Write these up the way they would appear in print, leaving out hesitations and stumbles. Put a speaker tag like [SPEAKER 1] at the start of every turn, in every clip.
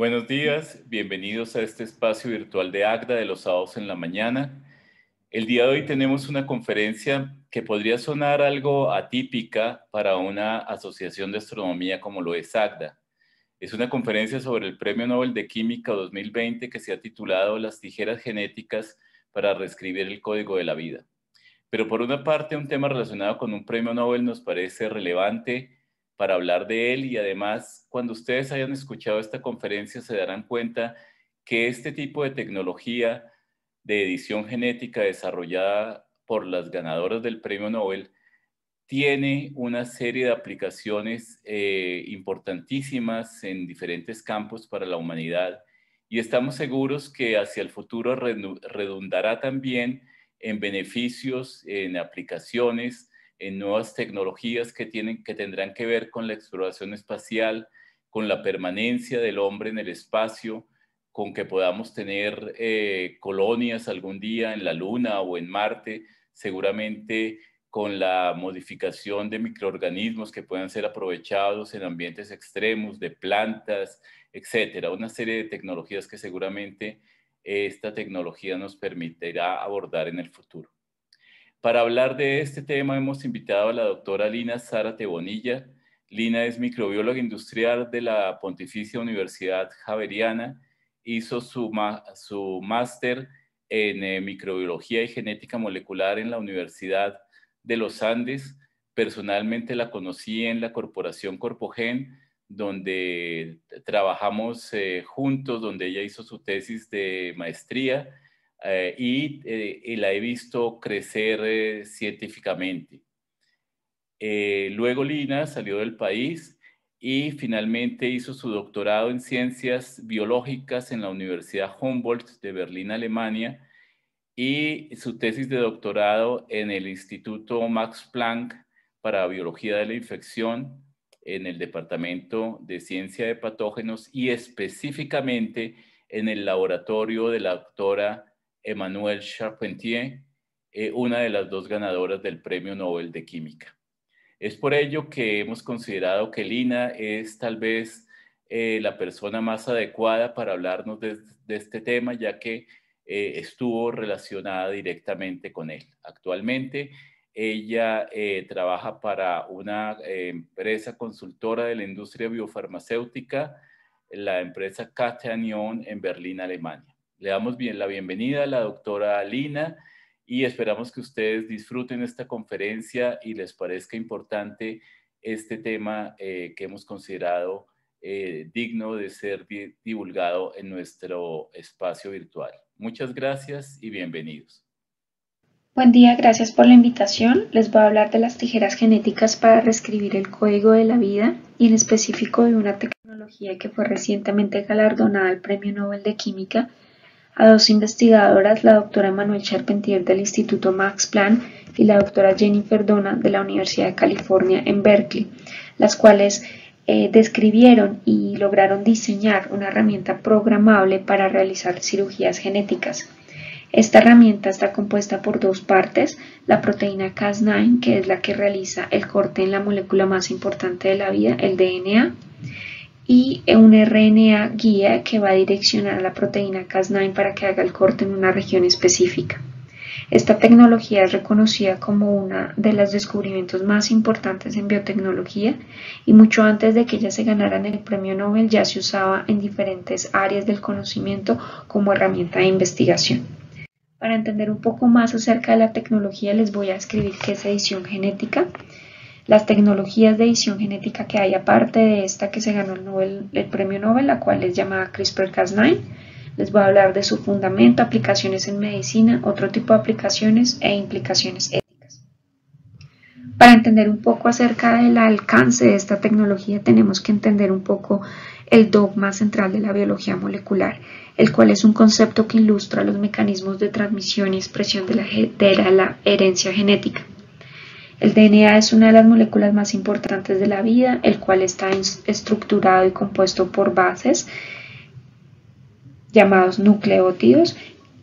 [SPEAKER 1] Buenos días, bienvenidos a este espacio virtual de ACDA de los sábados en la mañana. El día de hoy tenemos una conferencia que podría sonar algo atípica para una asociación de astronomía como lo es ACDA. Es una conferencia sobre el Premio Nobel de Química 2020 que se ha titulado Las tijeras genéticas para reescribir el código de la vida. Pero por una parte, un tema relacionado con un premio Nobel nos parece relevante para hablar de él y además, cuando ustedes hayan escuchado esta conferencia, se darán cuenta que este tipo de tecnología de edición genética desarrollada por las ganadoras del premio Nobel tiene una serie de aplicaciones importantísimas en diferentes campos para la humanidad y estamos seguros que hacia el futuro redundará también en beneficios, en aplicaciones, en nuevas tecnologías que tendrán que ver con la exploración espacial, con la permanencia del hombre en el espacio, con que podamos tener colonias algún día en la Luna o en Marte, seguramente con la modificación de microorganismos que puedan ser aprovechados en ambientes extremos, de plantas, etcétera. Una serie de tecnologías que seguramente esta tecnología nos permitirá abordar en el futuro. Para hablar de este tema hemos invitado a la doctora Lina Zárate Bonilla. Lina es microbióloga industrial de la Pontificia Universidad Javeriana. Hizo su máster en microbiología y genética molecular en la Universidad de los Andes. Personalmente la conocí en la corporación Corpogen, donde trabajamos juntos, donde ella hizo su tesis de maestría y la he visto crecer científicamente. Luego Lina salió del país y finalmente hizo su doctorado en ciencias biológicas en la Universidad Humboldt de Berlín, Alemania, y su tesis de doctorado en el Instituto Max Planck para Biología de la Infección en el Departamento de Ciencia de Patógenos y específicamente en el laboratorio de la doctora Emmanuelle Charpentier, una de las dos ganadoras del Premio Nobel de Química. Es por ello que hemos considerado que Lina es tal vez la persona más adecuada para hablarnos de este tema, ya que estuvo relacionada directamente con él. Actualmente ella trabaja para una empresa consultora de la industria biofarmacéutica, la empresa Catanion en Berlín, Alemania. Le damos la bienvenida a la doctora Lina y esperamos que ustedes disfruten esta conferencia y les parezca importante este tema que hemos considerado digno de ser divulgado en nuestro espacio virtual. Muchas gracias y bienvenidos.
[SPEAKER 2] Buen día, gracias por la invitación. Les voy a hablar de las tijeras genéticas para reescribir el código de la vida y en específico de una tecnología que fue recientemente galardonada al Premio Nobel de Química a dos investigadoras, la doctora Emmanuelle Charpentier del Instituto Max Planck y la doctora Jennifer Doudna de la Universidad de California en Berkeley, las cuales describieron y lograron diseñar una herramienta programable para realizar cirugías genéticas. Esta herramienta está compuesta por dos partes, la proteína Cas9, que es la que realiza el corte en la molécula más importante de la vida, el DNA, y un RNA guía que va a direccionar a la proteína Cas9 para que haga el corte en una región específica. Esta tecnología es reconocida como uno de los descubrimientos más importantes en biotecnología y mucho antes de que ellas se ganaran el premio Nobel ya se usaba en diferentes áreas del conocimiento como herramienta de investigación. Para entender un poco más acerca de la tecnología les voy a describir qué es edición genética. Las tecnologías de edición genética que hay aparte de esta que se ganó el premio Nobel, la cual es llamada CRISPR-Cas9. Les voy a hablar de su fundamento, aplicaciones en medicina, otro tipo de aplicaciones e implicaciones éticas. Para entender un poco acerca del alcance de esta tecnología tenemos que entender un poco el dogma central de la biología molecular, el cual es un concepto que ilustra los mecanismos de transmisión y expresión de la herencia genética. El DNA es una de las moléculas más importantes de la vida, el cual está estructurado y compuesto por bases llamados nucleótidos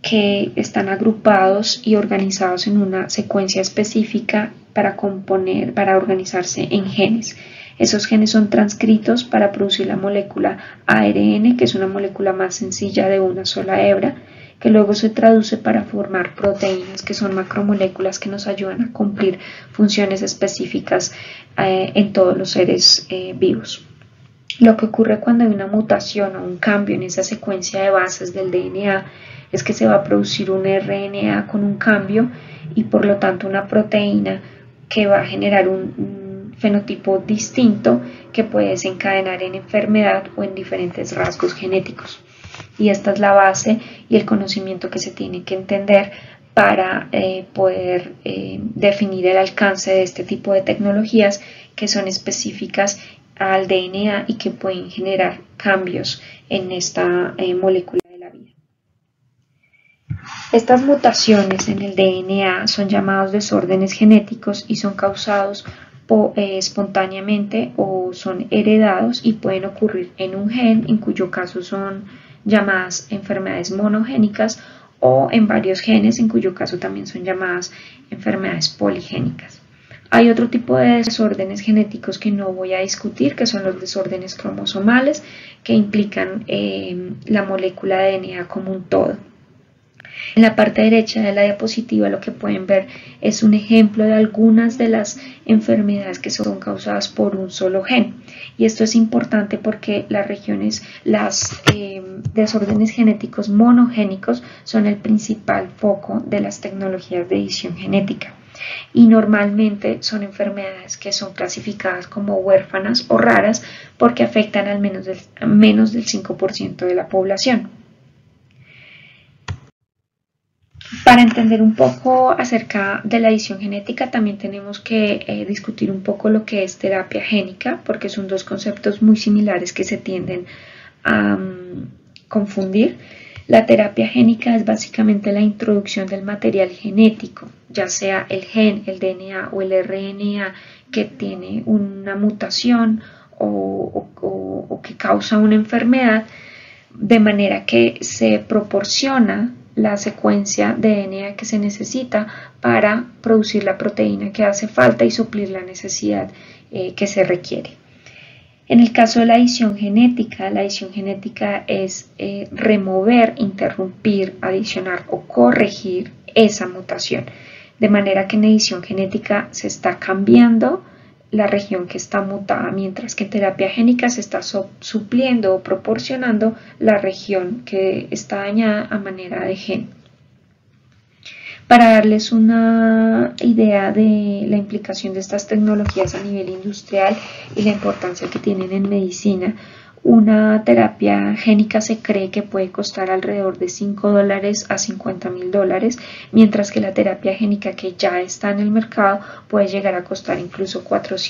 [SPEAKER 2] que están agrupados y organizados en una secuencia específica para organizarse en genes. Esos genes son transcritos para producir la molécula ARN, que es una molécula más sencilla de una sola hebra, que luego se traduce para formar proteínas, que son macromoléculas que nos ayudan a cumplir funciones específicas en todos los seres vivos. Lo que ocurre cuando hay una mutación o un cambio en esa secuencia de bases del DNA es que se va a producir un RNA con un cambio y por lo tanto una proteína que va a generar un fenotipo distinto que puede desencadenar en enfermedad o en diferentes rasgos genéticos. Y esta es la base y el conocimiento que se tiene que entender para poder definir el alcance de este tipo de tecnologías que son específicas al DNA y que pueden generar cambios en esta molécula de la vida. Estas mutaciones en el DNA son llamados desórdenes genéticos y son causados espontáneamente o son heredados y pueden ocurrir en un gen, en cuyo caso son llamadas enfermedades monogénicas, o en varios genes, en cuyo caso también son llamadas enfermedades poligénicas. Hay otro tipo de desórdenes genéticos que no voy a discutir, que son los desórdenes cromosomales, que implican la molécula de DNA como un todo. En la parte derecha de la diapositiva lo que pueden ver es un ejemplo de algunas de las enfermedades que son causadas por un solo gen. Y esto es importante porque los desórdenes genéticos monogénicos son el principal foco de las tecnologías de edición genética. Y normalmente son enfermedades que son clasificadas como huérfanas o raras porque afectan al menos del 5% de la población. Para entender un poco acerca de la edición genética también tenemos que discutir un poco lo que es terapia génica, porque son dos conceptos muy similares que se tienden a confundir. La terapia génica es básicamente la introducción del material genético, ya sea el gen, el DNA o el RNA que tiene una mutación o que causa una enfermedad, de manera que se proporciona la secuencia de DNA que se necesita para producir la proteína que hace falta y suplir la necesidad que se requiere. En el caso de la edición genética es remover, interrumpir, adicionar o corregir esa mutación, de manera que en edición genética se está cambiando la región que está mutada, mientras que en terapia génica se está supliendo o proporcionando la región que está dañada a manera de gen. Para darles una idea de la implicación de estas tecnologías a nivel industrial y la importancia que tienen en medicina, una terapia génica se cree que puede costar alrededor de $5 a $50.000, mientras que la terapia génica que ya está en el mercado puede llegar a costar incluso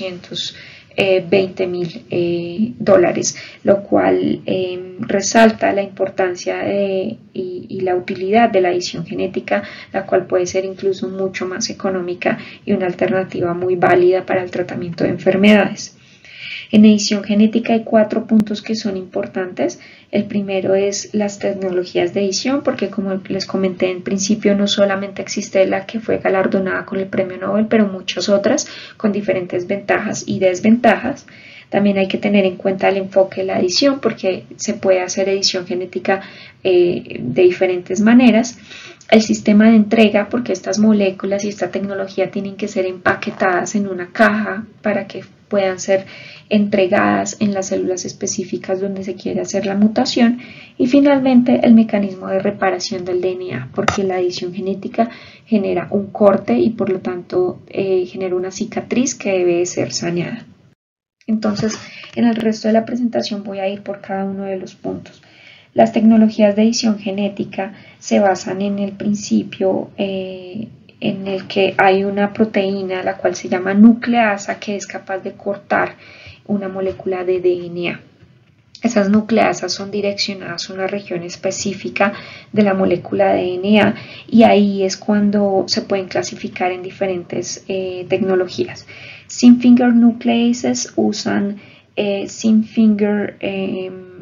[SPEAKER 2] $420.000, lo cual resalta la importancia y la utilidad de la edición genética, la cual puede ser incluso mucho más económica y una alternativa muy válida para el tratamiento de enfermedades. En edición genética hay 4 puntos que son importantes. El primero es las tecnologías de edición, porque como les comenté en principio, no solamente existe la que fue galardonada con el premio Nobel, pero muchas otras con diferentes ventajas y desventajas. También hay que tener en cuenta el enfoque de la edición, porque se puede hacer edición genética de diferentes maneras. El sistema de entrega, porque estas moléculas y esta tecnología tienen que ser empaquetadas en una caja para que puedan ser entregadas en las células específicas donde se quiere hacer la mutación. Y finalmente el mecanismo de reparación del DNA, porque la edición genética genera un corte y por lo tanto genera una cicatriz que debe ser saneada. Entonces, en el resto de la presentación voy a ir por cada uno de los puntos. Las tecnologías de edición genética se basan en el principio en el que hay una proteína, la cual se llama nucleasa, que es capaz de cortar una molécula de DNA. Esas nucleasas son direccionadas a una región específica de la molécula de DNA y ahí es cuando se pueden clasificar en diferentes tecnologías. Zinc finger nucleases usan zinc finger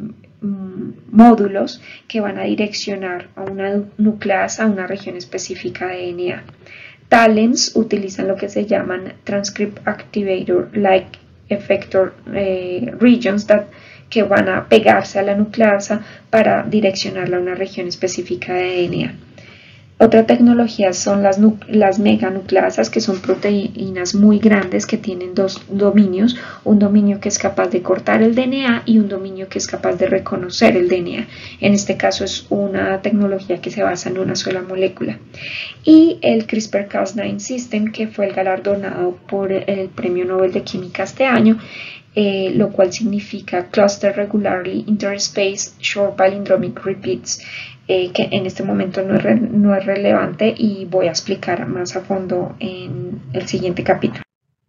[SPEAKER 2] módulos que van a direccionar a una nucleasa a una región específica de DNA. Talents utilizan lo que se llaman Transcript Activator Like Effector Regions que van a pegarse a la nucleasa para direccionarla a una región específica de DNA. Otra tecnología son las meganucleasas, que son proteínas muy grandes que tienen dos dominios, un dominio que es capaz de cortar el DNA y un dominio que es capaz de reconocer el DNA. En este caso es una tecnología que se basa en una sola molécula. Y el CRISPR-Cas9 System, que fue el galardonado por el Premio Nobel de Química este año, lo cual significa Cluster Regularly Interspaced Short Palindromic Repeats, que en este momento no es relevante y voy a explicar más a fondo en el siguiente capítulo.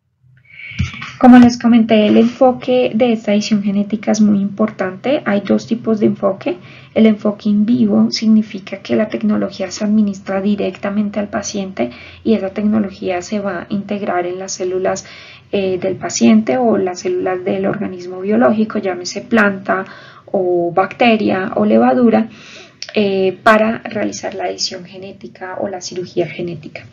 [SPEAKER 2] Como les comenté, el enfoque de esta edición genética es muy importante. Hay dos tipos de enfoque. El enfoque in vivo significa que la tecnología se administra directamente al paciente y esa tecnología se va a integrar en las células del paciente o las células del organismo biológico, llámese planta o bacteria o levadura, para realizar la edición genética o la cirugía genética.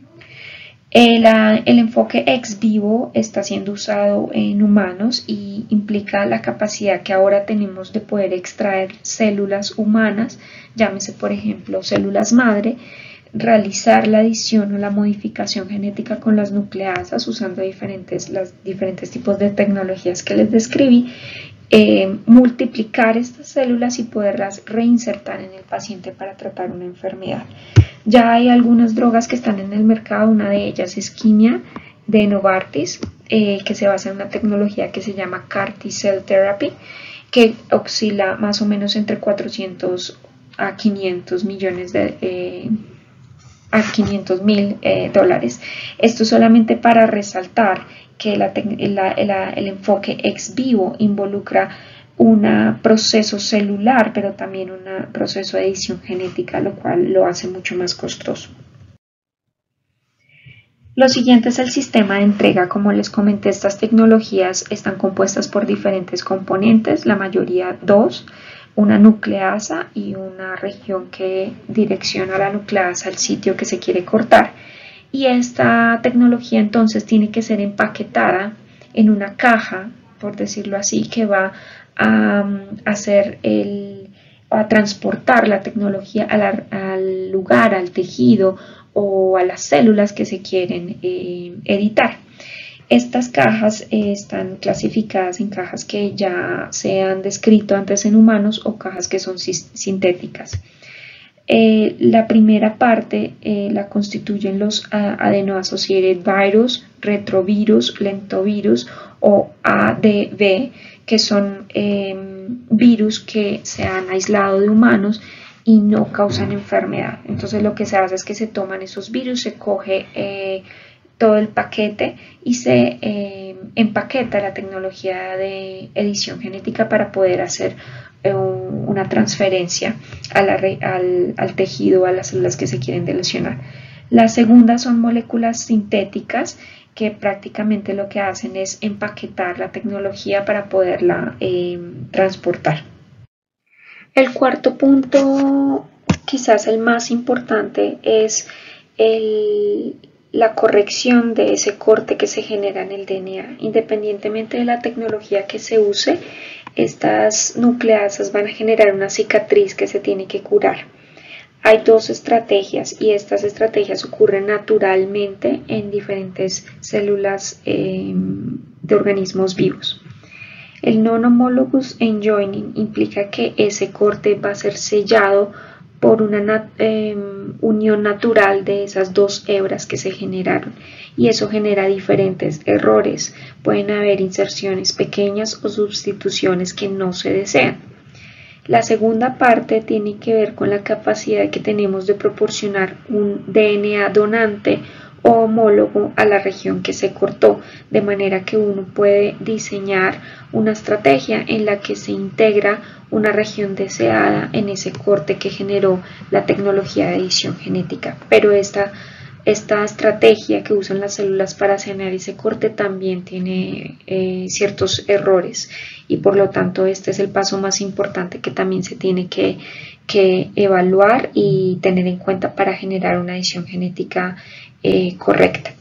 [SPEAKER 2] El enfoque ex vivo está siendo usado en humanos y implica la capacidad que ahora tenemos de poder extraer células humanas, llámese por ejemplo células madre, realizar la edición o la modificación genética con las nucleasas usando los diferentes tipos de tecnologías que les describí, multiplicar estas células y poderlas reinsertar en el paciente para tratar una enfermedad. Ya hay algunas drogas que están en el mercado, una de ellas es Kymia de Novartis, que se basa en una tecnología que se llama CAR T-Cell Therapy, que oscila más o menos entre 400 a 500 millones a 500 mil dólares. Esto solamente para resaltar que el enfoque ex vivo involucra un proceso celular, pero también un proceso de edición genética, lo cual lo hace mucho más costoso. Lo siguiente es el sistema de entrega. Como les comenté, estas tecnologías están compuestas por diferentes componentes, la mayoría dos, una nucleasa y una región que direcciona la nucleasa al sitio que se quiere cortar. Y esta tecnología entonces tiene que ser empaquetada en una caja, por decirlo así, que va a transportar la tecnología al lugar, al tejido o a las células que se quieren editar. Estas cajas están clasificadas en cajas que ya se han descrito antes en humanos o cajas que son sintéticas. La primera parte la constituyen los adeno-associated virus, retrovirus, lentovirus o ADV, que son virus que se han aislado de humanos y no causan enfermedad. Entonces lo que se hace es que se toman esos virus, se coge todo el paquete y se empaqueta la tecnología de edición genética para poder hacer una transferencia al tejido, a las células que se quieren delecionar. La segunda son moléculas sintéticas que prácticamente lo que hacen es empaquetar la tecnología para poderla transportar. El cuarto punto, quizás el más importante, es la corrección de ese corte que se genera en el DNA. Independientemente de la tecnología que se use, estas nucleasas van a generar una cicatriz que se tiene que curar. Hay dos estrategias y estas estrategias ocurren naturalmente en diferentes células de organismos vivos. El non-homologous enjoining implica que ese corte va a ser sellado por una unión natural de esas dos hebras que se generaron y eso genera diferentes errores. Pueden haber inserciones pequeñas o sustituciones que no se desean. La segunda parte tiene que ver con la capacidad que tenemos de proporcionar un DNA donante o homólogo a la región que se cortó, de manera que uno puede diseñar una estrategia en la que se integra una región deseada en ese corte que generó la tecnología de edición genética. Pero esta esta estrategia que usan las células para sanear ese corte también tiene ciertos errores y por lo tanto este es el paso más importante que también se tiene que evaluar y tener en cuenta para generar una edición genética correcta.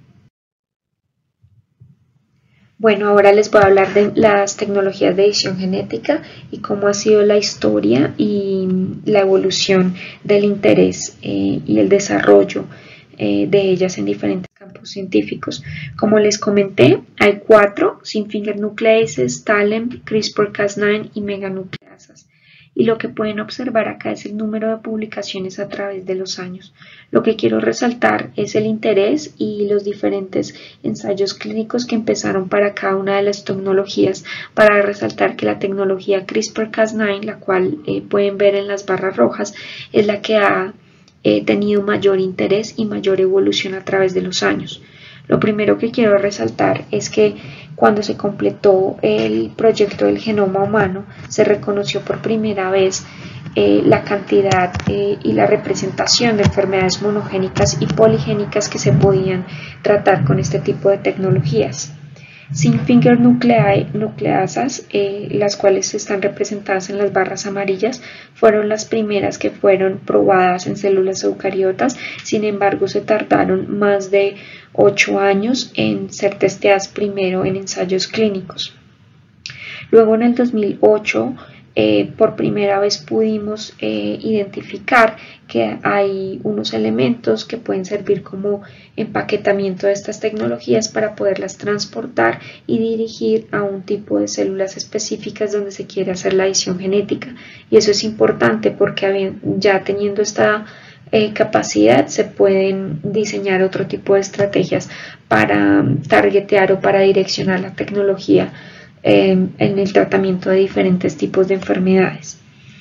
[SPEAKER 2] Bueno, ahora les voy a hablar de las tecnologías de edición genética y cómo ha sido la historia y la evolución del interés y el desarrollo de ellas en diferentes campos científicos. Como les comenté, hay 4: Zinc-finger nucleases, TALEN, CRISPR-Cas9 y meganucleasas. Y lo que pueden observar acá es el número de publicaciones a través de los años. Lo que quiero resaltar es el interés y los diferentes ensayos clínicos que empezaron para cada una de las tecnologías, para resaltar que la tecnología CRISPR-Cas9, la cual pueden ver en las barras rojas, es la que ha tenido mayor interés y mayor evolución a través de los años. Lo primero que quiero resaltar es que cuando se completó el proyecto del genoma humano, se reconoció por primera vez la cantidad y la representación de enfermedades monogénicas y poligénicas que se podían tratar con este tipo de tecnologías. Zinc-finger nucleasas, las cuales están representadas en las barras amarillas, fueron las primeras que fueron probadas en células eucariotas. Sin embargo, se tardaron más de 8 años en ser testeadas primero en ensayos clínicos. Luego, en el 2008, por primera vez pudimos identificar que hay unos elementos que pueden servir como empaquetamiento de estas tecnologías para poderlas transportar y dirigir a un tipo de células específicas donde se quiere hacer la edición genética. Y eso es importante porque ya teniendo esta capacidad se pueden diseñar otro tipo de estrategias para targetear o para direccionar la tecnología en el tratamiento de diferentes tipos de enfermedades.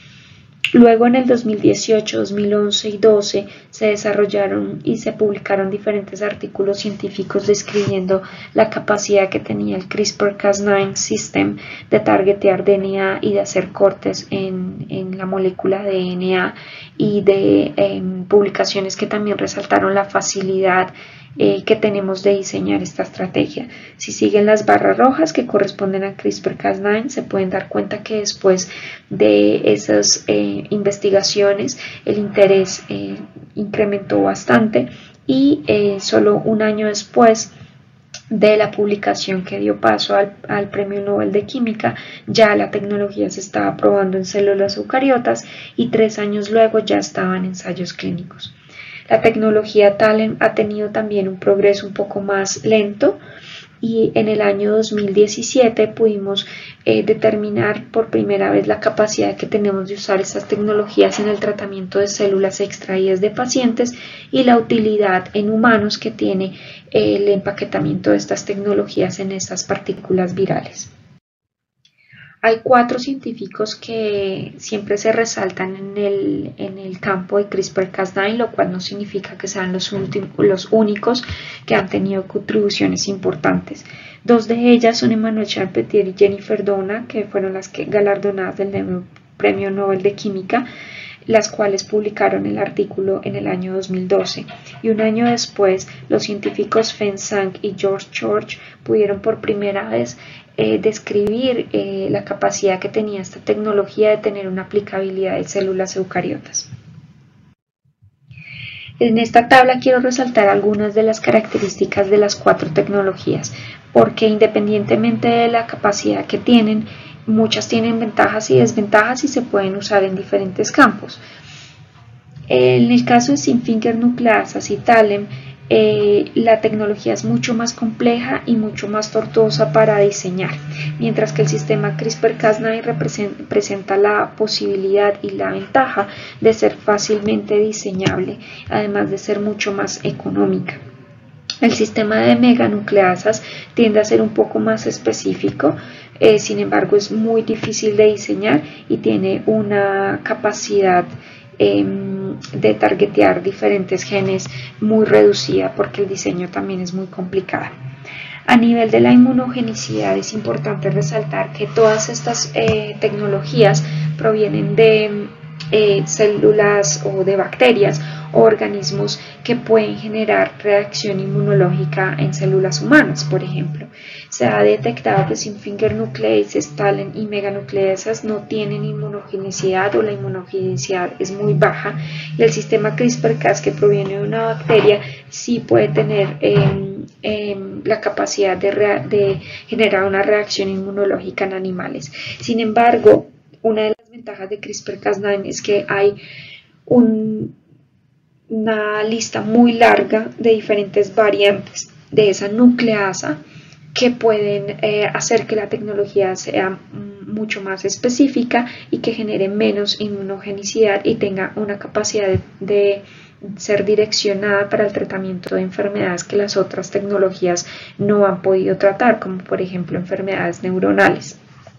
[SPEAKER 2] Luego en el 2018, 2011 y 2012 se desarrollaron y se publicaron diferentes artículos científicos describiendo la capacidad que tenía el CRISPR-Cas9 System de targetear DNA y de hacer cortes en la molécula de DNA y de publicaciones que también resaltaron la facilidad que tenemos de diseñar esta estrategia. Si siguen las barras rojas que corresponden a CRISPR-Cas9, se pueden dar cuenta que después de esas investigaciones el interés incrementó bastante y solo un año después de la publicación que dio paso al Premio Nobel de Química, ya la tecnología se estaba probando en células eucariotas y 3 años luego ya estaba en ensayos clínicos. La tecnología TALEN ha tenido también un progreso un poco más lento y en el año 2017 pudimos determinar por primera vez la capacidad que tenemos de usar estas tecnologías en el tratamiento de células extraídas de pacientes y la utilidad en humanos que tiene el empaquetamiento de estas tecnologías en estas partículas virales. Hay 4 científicos que siempre se resaltan en el campo de CRISPR-Cas9, lo cual no significa que sean los únicos que han tenido contribuciones importantes. 2 de ellas son Emmanuel Charpentier y Jennifer Doudna, que fueron las galardonadas del Premio Nobel de Química, las cuales publicaron el artículo en el año 2012. Y un año después, los científicos Feng Zhang y George Church pudieron por primera vez describir la capacidad que tenía esta tecnología de tener una aplicabilidad en células eucariotas. En esta tabla quiero resaltar algunas de las características de las 4 tecnologías, porque independientemente de la capacidad que tienen, muchas tienen ventajas y desventajas y se pueden usar en diferentes campos. En el caso de Zinc-finger nucleasas y TALEN, la tecnología es mucho más compleja y mucho más tortuosa para diseñar, mientras que el sistema CRISPR-Cas9 presenta la posibilidad y la ventaja de ser fácilmente diseñable, además de ser mucho más económica. El sistema de meganucleasas tiende a ser un poco más específico, sin embargo es muy difícil de diseñar y tiene una capacidad de targetear diferentes genes muy reducida porque el diseño también es muy complicado. A nivel de la inmunogenicidad es importante resaltar que todas estas tecnologías provienen de células o de bacterias o organismos que pueden generar reacción inmunológica en células humanas, por ejemplo. Se ha detectado que sin finger nucleases, TALEN y meganucleasas no tienen inmunogenicidad o la inmunogenicidad es muy baja, y el sistema CRISPR-Cas que proviene de una bacteria sí puede tener la capacidad de generar una reacción inmunológica en animales. Sin embargo, una de las ventajas de CRISPR-Cas9 es que hay una lista muy larga de diferentes variantes de esa nucleasa que pueden hacer que la tecnología sea mucho más específica y que genere menos inmunogenicidad y tenga una capacidad de ser direccionada para el tratamiento de enfermedades que las otras tecnologías no han podido tratar, como por ejemplo enfermedades neuronales.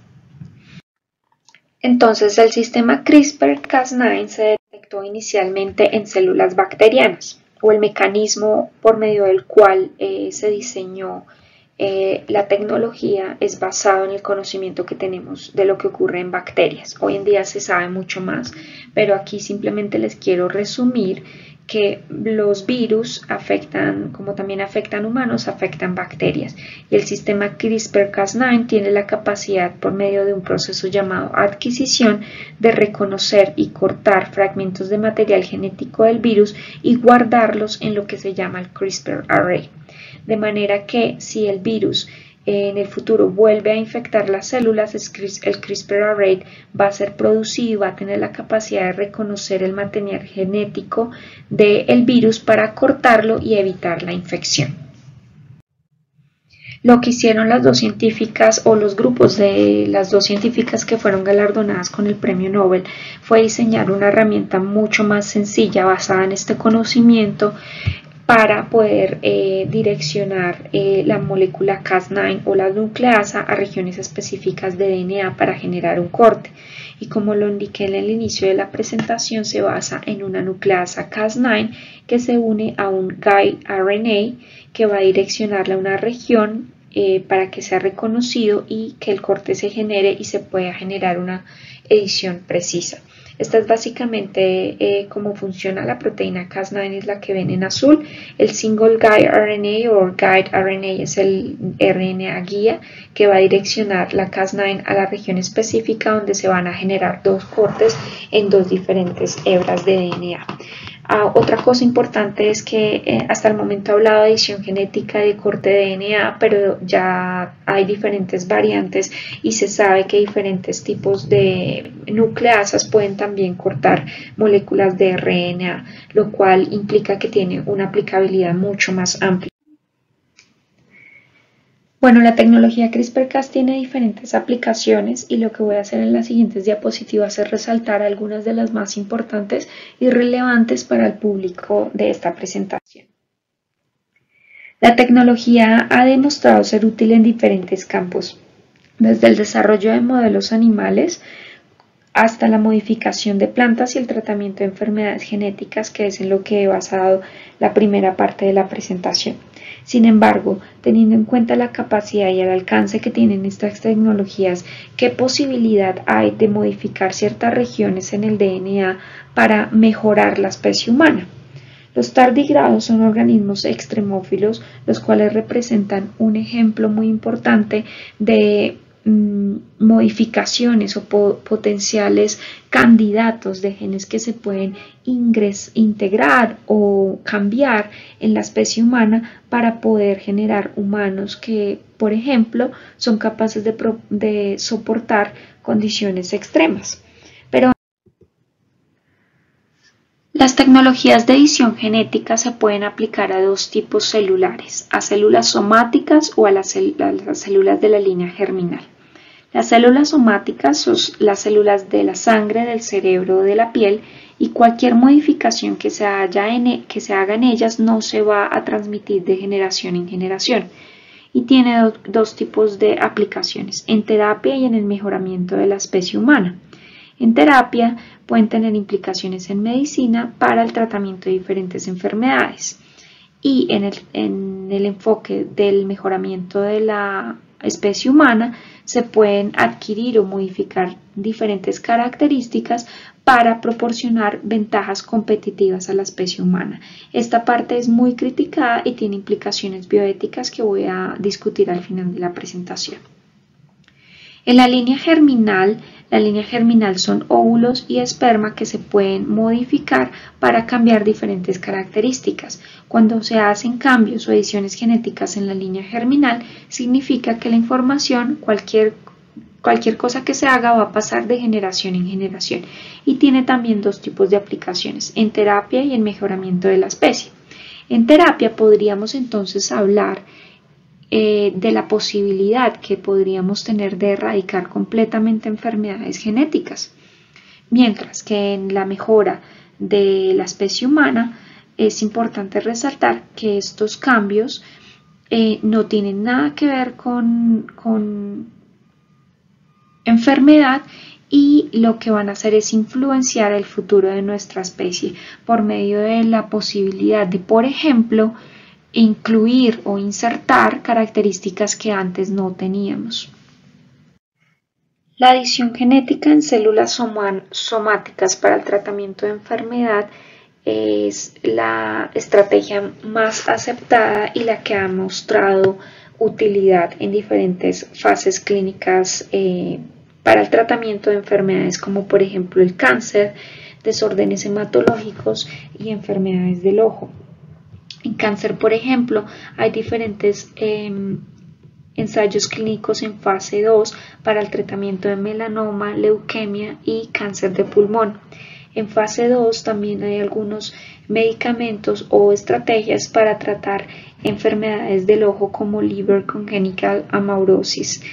[SPEAKER 2] Entonces, el sistema CRISPR-Cas9 se detectó inicialmente en células bacterianas, o el mecanismo por medio del cual se diseñó la tecnología es basado en el conocimiento que tenemos de lo que ocurre en bacterias. Hoy en día se sabe mucho más, pero aquí simplemente les quiero resumir que los virus afectan, como también afectan humanos, afectan bacterias. Y el sistema CRISPR-Cas9 tiene la capacidad, por medio de un proceso llamado adquisición, de reconocer y cortar fragmentos de material genético del virus y guardarlos en lo que se llama el CRISPR array. De manera que si el virus en el futuro vuelve a infectar las células, el CRISPR array va a ser producido, va a tener la capacidad de reconocer el material genético del virus para cortarlo y evitar la infección. Lo que hicieron las dos científicas o los grupos de las dos científicas que fueron galardonadas con el premio Nobel fue diseñar una herramienta mucho más sencilla basada en este conocimiento para poder direccionar la molécula Cas9 o la nucleasa a regiones específicas de DNA para generar un corte. Y como lo indiqué en el inicio de la presentación, se basa en una nucleasa Cas9 que se une a un guide RNA que va a direccionarla a una región para que sea reconocido y que el corte se genere y se pueda generar una edición precisa. Esta es básicamente cómo funciona la proteína Cas9, es la que ven en azul. El single guide RNA o guide RNA es el RNA guía que va a direccionar la Cas9 a la región específica donde se van a generar dos cortes en dos diferentes hebras de DNA. Otra cosa importante es que hasta el momento he hablado de edición genética de corte de DNA, pero ya hay diferentes variantes y se sabe que diferentes tipos de nucleasas pueden también cortar moléculas de RNA, lo cual implica que tiene una aplicabilidad mucho más amplia. Bueno, la tecnología CRISPR-Cas tiene diferentes aplicaciones y lo que voy a hacer en las siguientes diapositivas es resaltar algunas de las más importantes y relevantes para el público de esta presentación. La tecnología ha demostrado ser útil en diferentes campos, desde el desarrollo de modelos animales hasta la modificación de plantas y el tratamiento de enfermedades genéticas, que es en lo que he basado la primera parte de la presentación. Sin embargo, teniendo en cuenta la capacidad y el alcance que tienen estas tecnologías, ¿qué posibilidad hay de modificar ciertas regiones en el DNA para mejorar la especie humana? Los tardígrados son organismos extremófilos, los cuales representan un ejemplo muy importante de modificaciones o potenciales candidatos de genes que se pueden integrar o cambiar en la especie humana para poder generar humanos que, por ejemplo, son capaces de soportar condiciones extremas. Pero las tecnologías de edición genética se pueden aplicar a dos tipos celulares, a células somáticas o a las células de la línea germinal. Las células somáticas son las células de la sangre, del cerebro o de la piel, y cualquier modificación que se haga en ellas no se va a transmitir de generación en generación. Y tiene dos tipos de aplicaciones, en terapia y en el mejoramiento de la especie humana. En terapia pueden tener implicaciones en medicina para el tratamiento de diferentes enfermedades. Y en el enfoque del mejoramiento de la especie humana se pueden adquirir o modificar diferentes características para proporcionar ventajas competitivas a la especie humana. Esta parte es muy criticada y tiene implicaciones bioéticas que voy a discutir al final de la presentación. En la línea germinal son óvulos y esperma que se pueden modificar para cambiar diferentes características. Cuando se hacen cambios o ediciones genéticas en la línea germinal, significa que la información, cualquier cosa que se haga, va a pasar de generación en generación, y tiene también dos tipos de aplicaciones, en terapia y en mejoramiento de la especie. En terapia podríamos entonces hablar de la posibilidad que podríamos tener de erradicar completamente enfermedades genéticas, mientras que en la mejora de la especie humana es importante resaltar que estos cambios no tienen nada que ver con enfermedad, y lo que van a hacer es influenciar el futuro de nuestra especie por medio de la posibilidad de, por ejemplo, incluir o insertar características que antes no teníamos. La edición genética en células somáticas para el tratamiento de enfermedad es la estrategia más aceptada y la que ha mostrado utilidad en diferentes fases clínicas para el tratamiento de enfermedades como por ejemplo el cáncer, desórdenes hematológicos y enfermedades del ojo. En cáncer, por ejemplo, hay diferentes ensayos clínicos en fase 2 para el tratamiento de melanoma, leucemia y cáncer de pulmón. En fase 2 también hay algunos medicamentos o estrategias para tratar enfermedades del ojo como liver congenital amaurosis.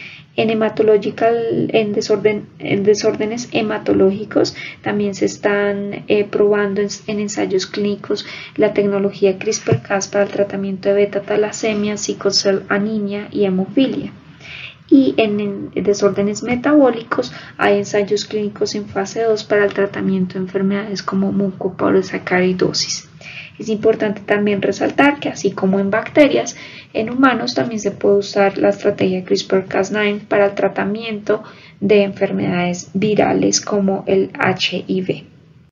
[SPEAKER 2] En desórdenes hematológicos también se están probando en ensayos clínicos la tecnología CRISPR-Cas para el tratamiento de beta-talasemia, sickle cell anemia y hemofilia. Y en desórdenes metabólicos hay ensayos clínicos en fase 2 para el tratamiento de enfermedades como mucopolisacaridosis. Es importante también resaltar que así como en bacterias, en humanos también se puede usar la estrategia CRISPR-Cas9 para el tratamiento de enfermedades virales como el HIV.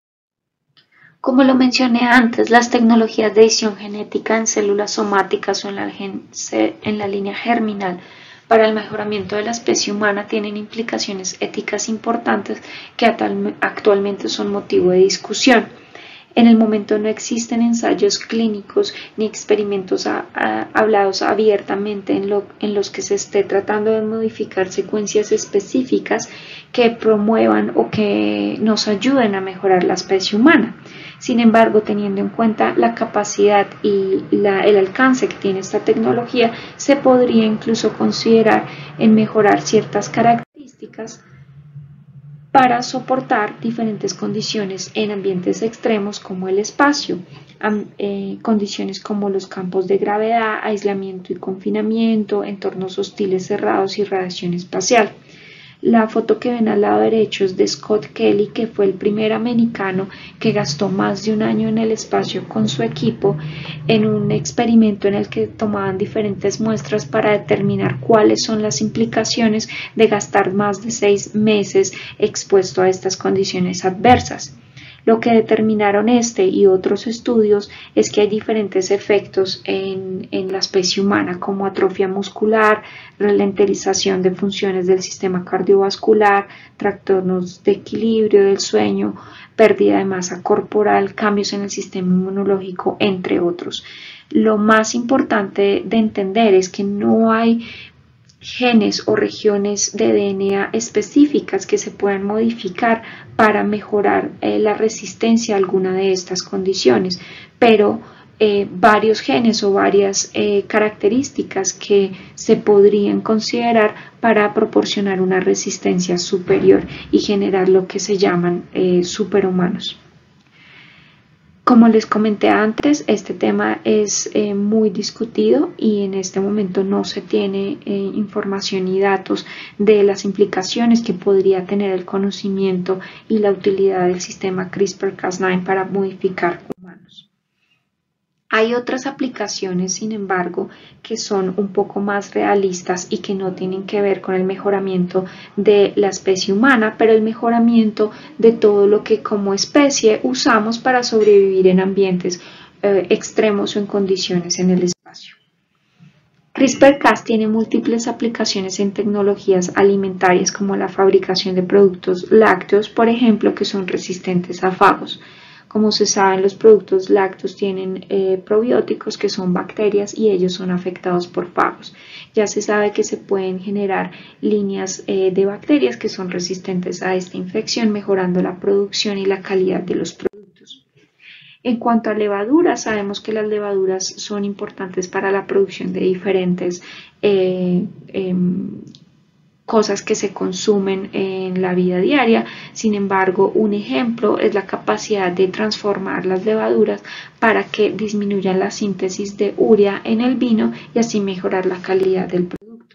[SPEAKER 2] Como lo mencioné antes, las tecnologías de edición genética en células somáticas o en la línea germinal para el mejoramiento de la especie humana tienen implicaciones éticas importantes que actualmente son motivo de discusión. En el momento no existen ensayos clínicos ni experimentos hablados abiertamente en los que se esté tratando de modificar secuencias específicas que promuevan o que nos ayuden a mejorar la especie humana. Sin embargo, teniendo en cuenta la capacidad y el alcance que tiene esta tecnología, se podría incluso considerar en mejorar ciertas características para soportar diferentes condiciones en ambientes extremos como el espacio, condiciones como los campos de gravedad, aislamiento y confinamiento, entornos hostiles cerrados y radiación espacial. La foto que ven al lado derecho es de Scott Kelly, que fue el primer americano que gastó más de un año en el espacio con su equipo en un experimento en el que tomaban diferentes muestras para determinar cuáles son las implicaciones de gastar más de 6 meses expuesto a estas condiciones adversas. Lo que determinaron este y otros estudios es que hay diferentes efectos en la especie humana, como atrofia muscular, ralentización de funciones del sistema cardiovascular, trastornos de equilibrio del sueño, pérdida de masa corporal, cambios en el sistema inmunológico, entre otros. Lo más importante de entender es que no hay genes o regiones de DNA específicas que se puedan modificar para mejorar la resistencia a alguna de estas condiciones, pero varios genes o varias características que se podrían considerar para proporcionar una resistencia superior y generar lo que se llaman superhumanos. Como les comenté antes, este tema es muy discutido y en este momento no se tiene información y datos de las implicaciones que podría tener el conocimiento y la utilidad del sistema CRISPR-Cas9 para modificar humanos. Hay otras aplicaciones, sin embargo, que son un poco más realistas y que no tienen que ver con el mejoramiento de la especie humana, pero el mejoramiento de todo lo que como especie usamos para sobrevivir en ambientes extremos o en condiciones en el espacio. CRISPR-Cas tiene múltiples aplicaciones en tecnologías alimentarias como la fabricación de productos lácteos, por ejemplo, que son resistentes a fagos. Como se sabe, los productos lácteos tienen probióticos que son bacterias y ellos son afectados por fagos. Ya se sabe que se pueden generar líneas de bacterias que son resistentes a esta infección, mejorando la producción y la calidad de los productos. En cuanto a levaduras, sabemos que las levaduras son importantes para la producción de diferentes cosas que se consumen en la vida diaria. Sin embargo, un ejemplo es la capacidad de transformar las levaduras para que disminuyan la síntesis de urea en el vino y así mejorar la calidad del producto.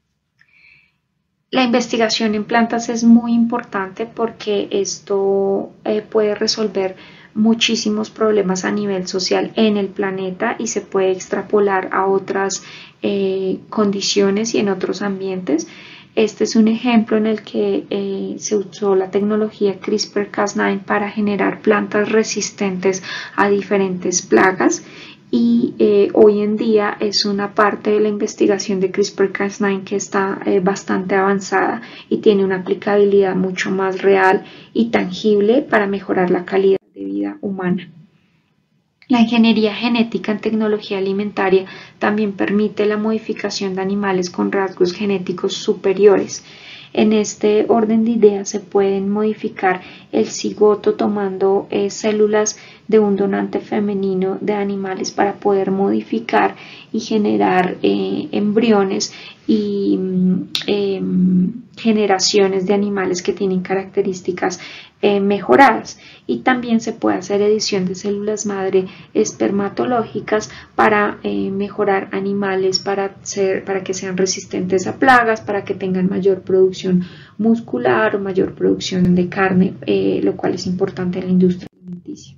[SPEAKER 2] La investigación en plantas es muy importante porque esto puede resolver muchísimos problemas a nivel social en el planeta y se puede extrapolar a otras condiciones y en otros ambientes. Este es un ejemplo en el que se usó la tecnología CRISPR-Cas9 para generar plantas resistentes a diferentes plagas y hoy en día es una parte de la investigación de CRISPR-Cas9 que está bastante avanzada y tiene una aplicabilidad mucho más real y tangible para mejorar la calidad de vida humana. La ingeniería genética en tecnología alimentaria también permite la modificación de animales con rasgos genéticos superiores. En este orden de ideas se pueden modificar el cigoto tomando células de un donante femenino de animales para poder modificar y generar embriones y generaciones de animales que tienen características mejoradas, y también se puede hacer edición de células madre espermatológicas para mejorar animales para que sean resistentes a plagas, para que tengan mayor producción muscular o mayor producción de carne, lo cual es importante en la industria alimenticia.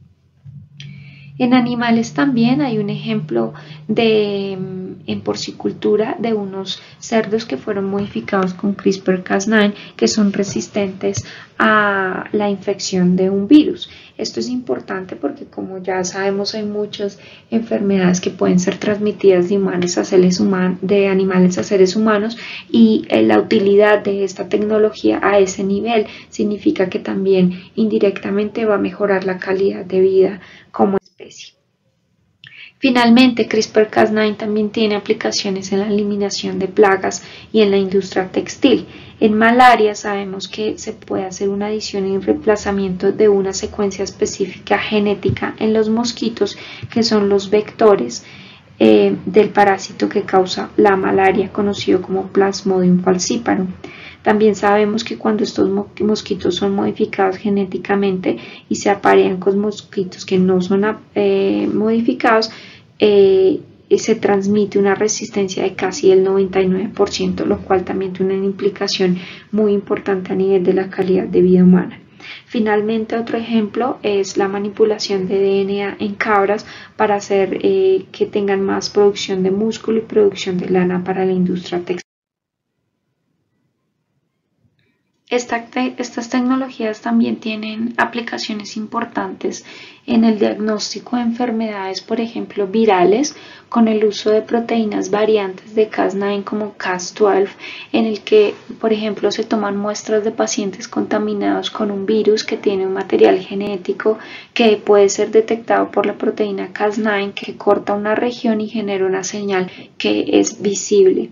[SPEAKER 2] En animales también hay un ejemplo en porcicultura de unos cerdos que fueron modificados con CRISPR-Cas9 que son resistentes a la infección de un virus. Esto es importante porque, como ya sabemos, hay muchas enfermedades que pueden ser transmitidas de animales a seres humanos, y la utilidad de esta tecnología a ese nivel significa que también indirectamente va a mejorar la calidad de vida como especie. Finalmente, CRISPR-Cas9 también tiene aplicaciones en la eliminación de plagas y en la industria textil. En malaria sabemos que se puede hacer una adición y reemplazamiento de una secuencia específica genética en los mosquitos, que son los vectores del parásito que causa la malaria, conocido como Plasmodium falciparum. También sabemos que cuando estos mosquitos son modificados genéticamente y se aparean con mosquitos que no son modificados, se transmite una resistencia de casi el 99%, lo cual también tiene una implicación muy importante a nivel de la calidad de vida humana. Finalmente, otro ejemplo es la manipulación de DNA en cabras para hacer que tengan más producción de músculo y producción de lana para la industria textil. Estas tecnologías también tienen aplicaciones importantes en el diagnóstico de enfermedades, por ejemplo, virales, con el uso de proteínas variantes de Cas9 como Cas12, en el que, por ejemplo, se toman muestras de pacientes contaminados con un virus que tiene un material genético que puede ser detectado por la proteína Cas9, que corta una región y genera una señal que es visible.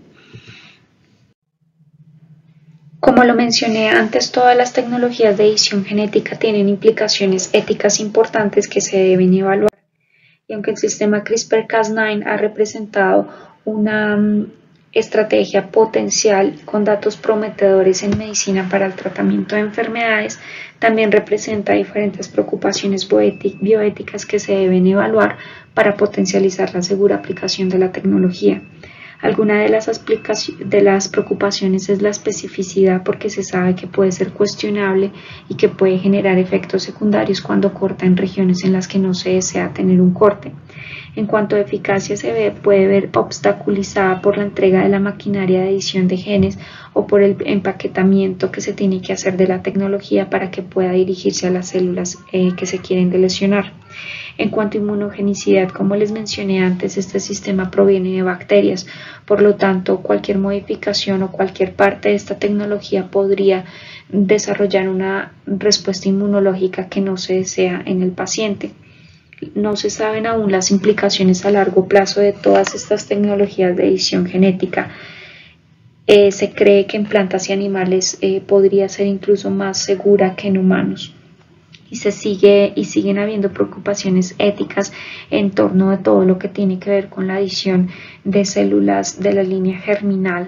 [SPEAKER 2] Como lo mencioné antes, todas las tecnologías de edición genética tienen implicaciones éticas importantes que se deben evaluar. Y aunque el sistema CRISPR-Cas9 ha representado una estrategia potencial con datos prometedores en medicina para el tratamiento de enfermedades, también representa diferentes preocupaciones bioéticas que se deben evaluar para potencializar la segura aplicación de la tecnología. Alguna de las preocupaciones es la especificidad, porque se sabe que puede ser cuestionable y que puede generar efectos secundarios cuando corta en regiones en las que no se desea tener un corte. En cuanto a eficacia puede ver obstaculizada por la entrega de la maquinaria de edición de genes o por el empaquetamiento que se tiene que hacer de la tecnología para que pueda dirigirse a las células que se quieren lesionar. En cuanto a inmunogenicidad, como les mencioné antes, este sistema proviene de bacterias, por lo tanto, cualquier modificación o cualquier parte de esta tecnología podría desarrollar una respuesta inmunológica que no se desea en el paciente. No se saben aún las implicaciones a largo plazo de todas estas tecnologías de edición genética. Se cree que en plantas y animales podría ser incluso más segura que en humanos. Y siguen habiendo preocupaciones éticas en torno a todo lo que tiene que ver con la adición de células de la línea germinal,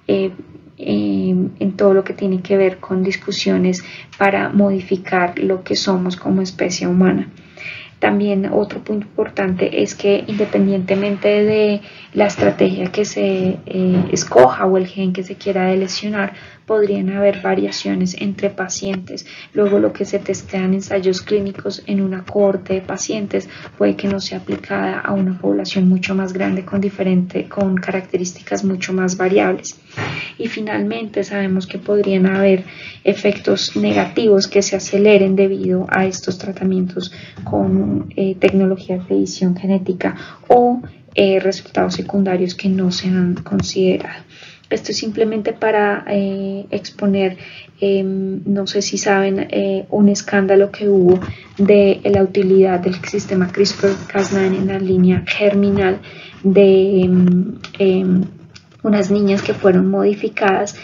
[SPEAKER 2] en todo lo que tiene que ver con discusiones para modificar lo que somos como especie humana. También otro punto importante es que independientemente de la estrategia que se escoja o el gen que se quiera lesionar, podrían haber variaciones entre pacientes. Luego lo que se testea en ensayos clínicos en una cohorte de pacientes puede que no sea aplicada a una población mucho más grande con características mucho más variables. Y finalmente sabemos que podrían haber efectos negativos que se aceleren debido a estos tratamientos con tecnologías de edición genética o resultados secundarios que no se han considerado. Esto es simplemente para exponer, no sé si saben, un escándalo que hubo de la utilidad del sistema CRISPR-Cas9 en la línea germinal de unas niñas que fueron modificadas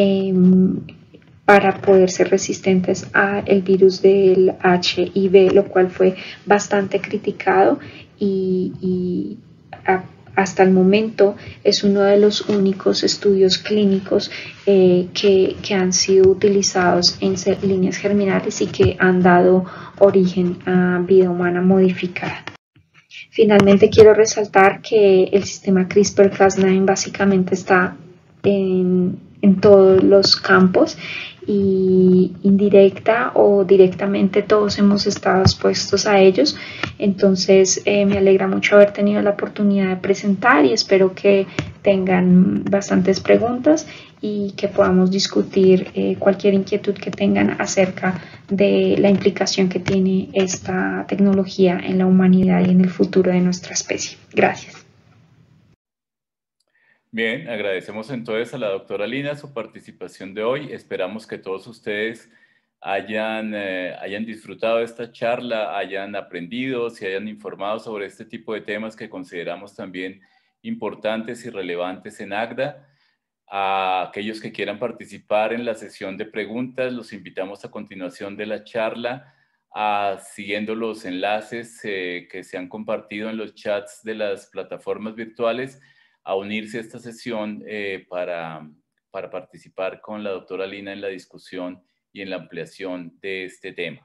[SPEAKER 2] para poder ser resistentes al virus del HIV, lo cual fue bastante criticado y hasta el momento es uno de los únicos estudios clínicos que han sido utilizados en líneas germinales y que han dado origen a vida humana modificada. Finalmente quiero resaltar que el sistema CRISPR-Cas9 básicamente está en todos los campos y indirecta o directamente todos hemos estado expuestos a ellos. Entonces me alegra mucho haber tenido la oportunidad de presentar y espero que tengan bastantes preguntas y que podamos discutir cualquier inquietud que tengan acerca de la implicación que tiene esta tecnología en la humanidad y en el futuro de nuestra especie. Gracias.
[SPEAKER 1] Bien, agradecemos entonces a la doctora Lina su participación de hoy. Esperamos que todos ustedes hayan disfrutado de esta charla, hayan aprendido, se hayan informado sobre este tipo de temas que consideramos también importantes y relevantes en ACDA. A aquellos que quieran participar en la sesión de preguntas, los invitamos a continuación de la charla, siguiendo los enlaces que se han compartido en los chats de las plataformas virtuales, a unirse a esta sesión para participar con la doctora Lina en la discusión y en la ampliación de este tema.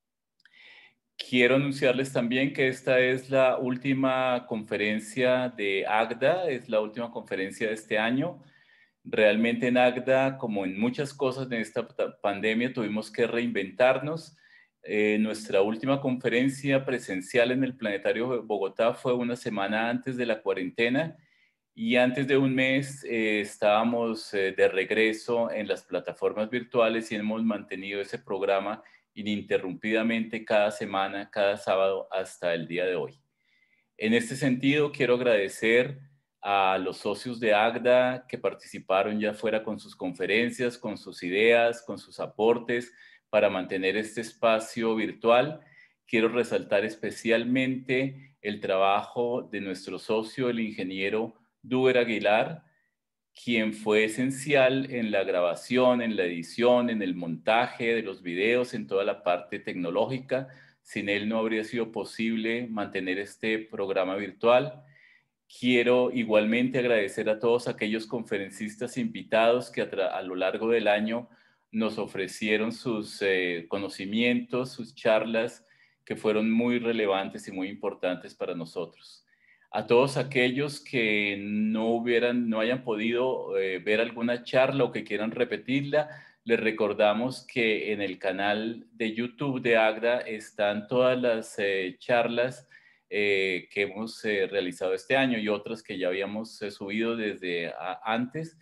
[SPEAKER 1] Quiero anunciarles también que esta es la última conferencia de ACDA, es la última conferencia de este año. Realmente en ACDA, como en muchas cosas de esta pandemia, tuvimos que reinventarnos. Nuestra última conferencia presencial en el Planetario de Bogotá fue una semana antes de la cuarentena y antes de un mes estábamos de regreso en las plataformas virtuales y hemos mantenido ese programa ininterrumpidamente cada semana, cada sábado hasta el día de hoy. En este sentido, quiero agradecer a los socios de ACDA que participaron ya fuera con sus conferencias, con sus ideas, con sus aportes para mantener este espacio virtual. Quiero resaltar especialmente el trabajo de nuestro socio, el ingeniero Duber Aguilar, quien fue esencial en la grabación, en la edición, en el montaje de los videos, en toda la parte tecnológica. Sin él no habría sido posible mantener este programa virtual. Quiero igualmente agradecer a todos aquellos conferencistas invitados que a lo largo del año nos ofrecieron sus conocimientos, sus charlas, que fueron muy relevantes y muy importantes para nosotros. A todos aquellos que no hayan podido ver alguna charla o que quieran repetirla, les recordamos que en el canal de YouTube de ACDA están todas las charlas que hemos realizado este año y otras que ya habíamos subido desde antes.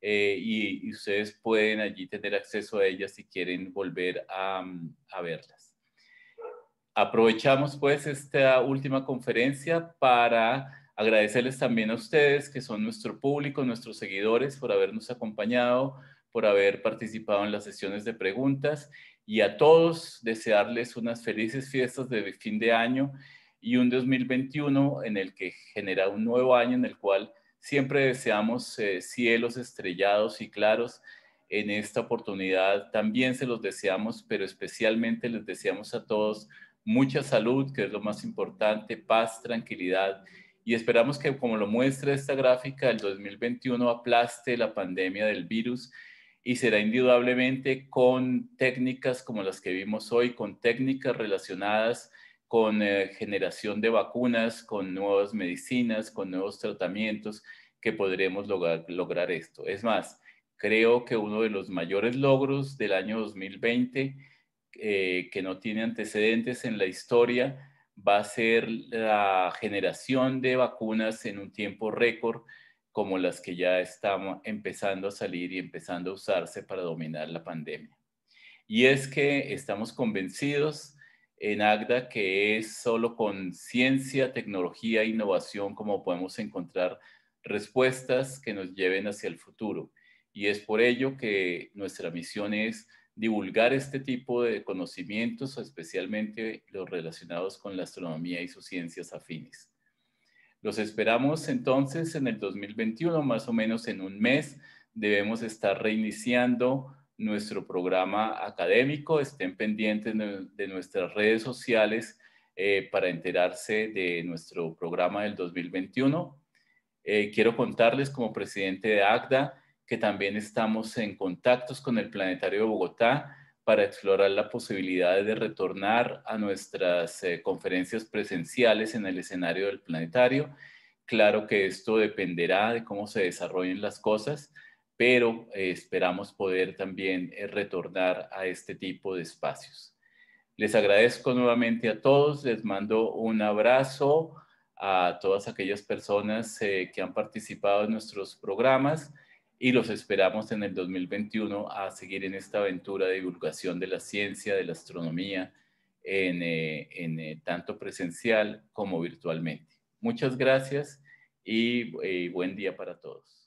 [SPEAKER 1] Y ustedes pueden allí tener acceso a ellas si quieren volver a verlas. Aprovechamos pues esta última conferencia para agradecerles también a ustedes que son nuestro público, nuestros seguidores, por habernos acompañado, por haber participado en las sesiones de preguntas, y a todos desearles unas felices fiestas de fin de año y un 2021 en el que genera un nuevo año en el cual siempre deseamos cielos estrellados y claros. En esta oportunidad también se los deseamos, pero especialmente les deseamos a todos mucha salud, que es lo más importante, paz, tranquilidad, y esperamos que, como lo muestra esta gráfica, el 2021 aplaste la pandemia del virus, y será indudablemente con técnicas como las que vimos hoy, con técnicas relacionadas con generación de vacunas, con nuevas medicinas, con nuevos tratamientos, que podremos lograr esto. Es más, creo que uno de los mayores logros del año 2020, que no tiene antecedentes en la historia, va a ser la generación de vacunas en un tiempo récord, como las que ya estamos empezando a salir y empezando a usarse para dominar la pandemia. Y es que estamos convencidos en ACDA que es solo con ciencia, tecnología e innovación como podemos encontrar respuestas que nos lleven hacia el futuro. Y es por ello que nuestra misión es divulgar este tipo de conocimientos, especialmente los relacionados con la astronomía y sus ciencias afines. Los esperamos entonces en el 2021, más o menos en un mes. Debemos estar reiniciando nuestro programa académico. Estén pendientes de nuestras redes sociales para enterarse de nuestro programa del 2021. Quiero contarles como presidente de ACDA que también estamos en contactos con el Planetario de Bogotá para explorar la posibilidad de retornar a nuestras conferencias presenciales en el escenario del planetario. Claro que esto dependerá de cómo se desarrollen las cosas, pero esperamos poder también retornar a este tipo de espacios. Les agradezco nuevamente a todos, les mando un abrazo a todas aquellas personas que han participado en nuestros programas, y los esperamos en el 2021 a seguir en esta aventura de divulgación de la ciencia, de la astronomía, en tanto presencial como virtualmente. Muchas gracias y buen día para todos.